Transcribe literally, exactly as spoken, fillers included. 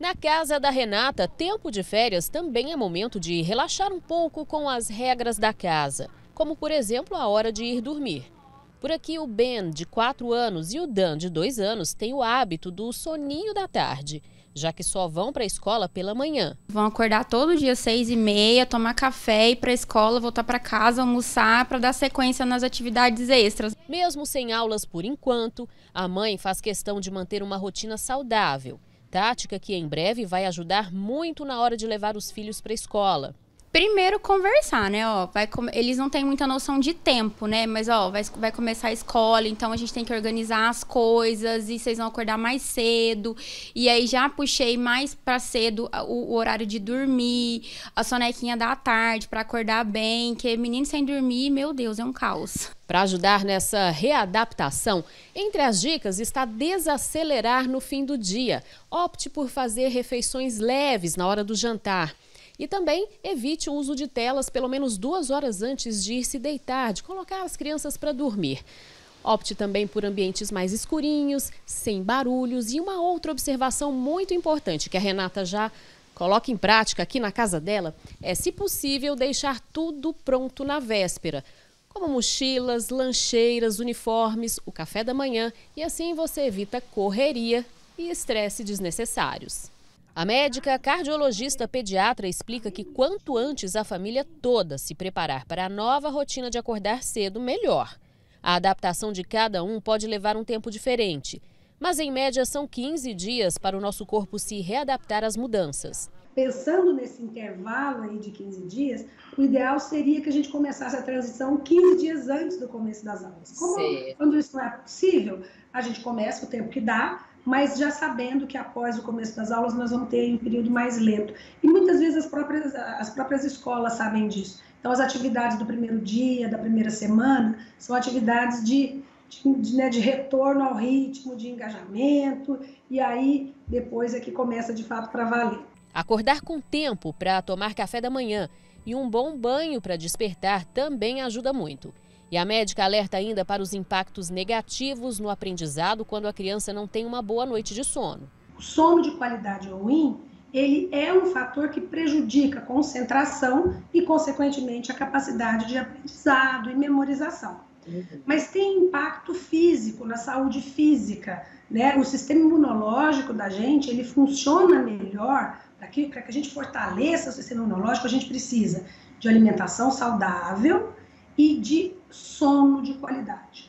Na casa da Renata, tempo de férias também é momento de relaxar um pouco com as regras da casa, como por exemplo a hora de ir dormir. Por aqui o Ben, de quatro anos, e o Dan, de dois anos, têm o hábito do soninho da tarde, já que só vão para a escola pela manhã. Vão acordar todo dia seis e meia, tomar café, ir para a escola, voltar para casa, almoçar para dar sequência nas atividades extras. Mesmo sem aulas por enquanto, a mãe faz questão de manter uma rotina saudável. Tática que em breve vai ajudar muito na hora de levar os filhos para a escola. Primeiro conversar, né? Ó, vai com... Eles não têm muita noção de tempo, né? Mas ó, vai, vai começar a escola, então a gente tem que organizar as coisas e vocês vão acordar mais cedo. E aí já puxei mais para cedo o, o horário de dormir, a sonequinha da tarde para acordar bem, que menino sem dormir, meu Deus, é um caos. Para ajudar nessa readaptação, entre as dicas está desacelerar no fim do dia. Opte por fazer refeições leves na hora do jantar. E também evite o uso de telas pelo menos duas horas antes de ir se deitar, de colocar as crianças para dormir. Opte também por ambientes mais escurinhos, sem barulhos. E uma outra observação muito importante que a Renata já coloca em prática aqui na casa dela é, se possível, deixar tudo pronto na véspera, como mochilas, lancheiras, uniformes, o café da manhã, e assim você evita correria e estresse desnecessários. A médica cardiologista pediatra explica que quanto antes a família toda se preparar para a nova rotina de acordar cedo, melhor. A adaptação de cada um pode levar um tempo diferente, mas em média são quinze dias para o nosso corpo se readaptar às mudanças. Pensando nesse intervalo aí de quinze dias, o ideal seria que a gente começasse a transição quinze dias antes do começo das aulas. Como, quando isso não é possível, a gente começa o tempo que dá, mas já sabendo que após o começo das aulas nós vamos ter um período mais lento. E muitas vezes as próprias, as próprias escolas sabem disso. Então as atividades do primeiro dia, da primeira semana, são atividades de, de, de, né, de retorno ao ritmo, de engajamento, e aí depois é que começa de fato para valer. Acordar com tempo para tomar café da manhã e um bom banho para despertar também ajuda muito. E a médica alerta ainda para os impactos negativos no aprendizado quando a criança não tem uma boa noite de sono. O sono de qualidade ruim, ele é um fator que prejudica a concentração e, consequentemente, a capacidade de aprendizado e memorização. Uhum. Mas tem impacto físico, na saúde física, né? O sistema imunológico da gente, ele funciona melhor. Para que, para que a gente fortaleça o sistema imunológico, a gente precisa de alimentação saudável e de sono de qualidade.